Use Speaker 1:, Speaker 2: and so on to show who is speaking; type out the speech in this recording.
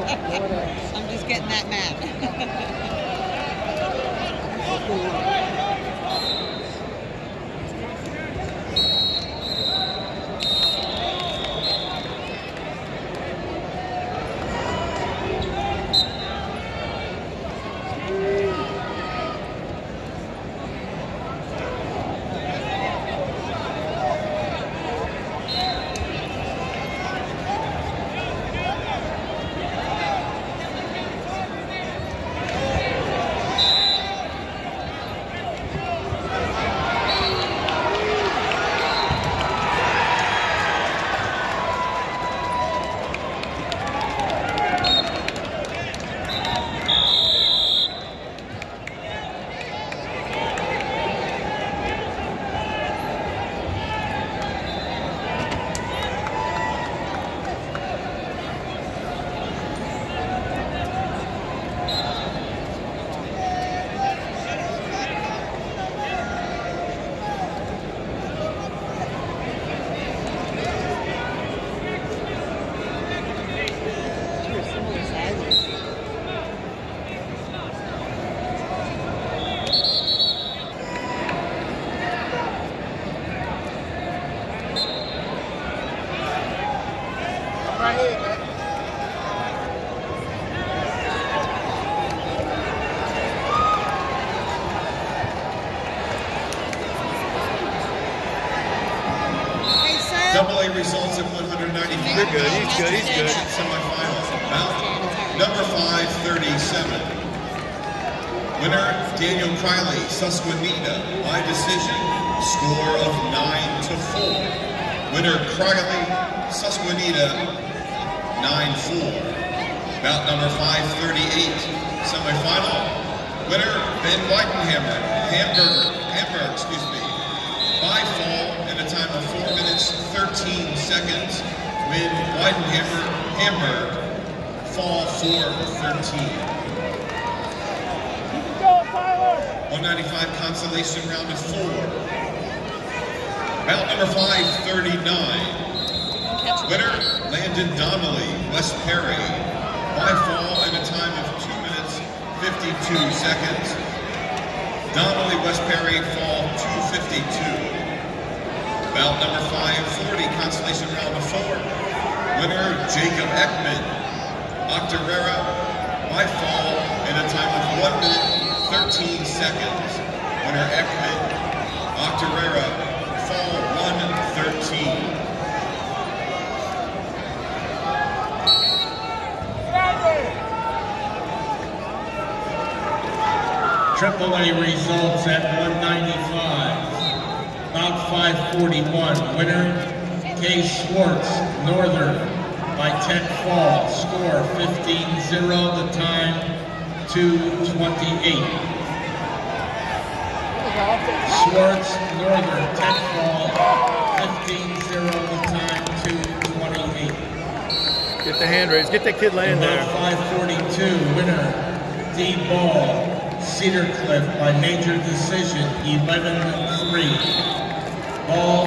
Speaker 1: I'm just getting that mad.
Speaker 2: Right here, man.
Speaker 3: Double A results at 195.
Speaker 2: You're good. He's good. He's good.
Speaker 3: Semifinal. Bout number 537. Winner Daniel Carslie, Susquehanna by decision. Score of 9-4. Winner Carslie, Susquehanna 9-4. Bout number 538. Semifinal. Winner Ben Weidenhammer, Hamburg, excuse me. By fall in a time of 4 minutes, 13 seconds. Win Weidenhammer, Hamburg, fall 4-13. 195 consolation round of 4. Bout number 539. Winner Landon Donnelly, West Perry. By fall in a time of 2 minutes, 52 seconds. Donnelly, West Perry, fall 2:52. Bout number 540, consolation round of 4. Winner Jacob Ekman, Octorara, by fall in a time of 1 minute, 13 seconds. Winner Ekman, Octorara, fall 1:13.
Speaker 4: Triple A results at 195. Bout 541. Winner K. Schwartz, Northern, by 10 fall. Score 15-0. The time 2:28. Schwartz, Northern, 10 fall. 15-0. The time 2:28.
Speaker 2: Get the hand raised. Get that kid laying there.
Speaker 4: Bout 542. Winner D. Ball, Cedar Cliff by major decision, 11-3. Ball